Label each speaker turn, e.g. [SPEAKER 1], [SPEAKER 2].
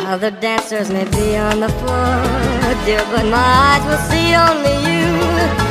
[SPEAKER 1] Other dancers may be on the floor, dear, but my eyes will see only you.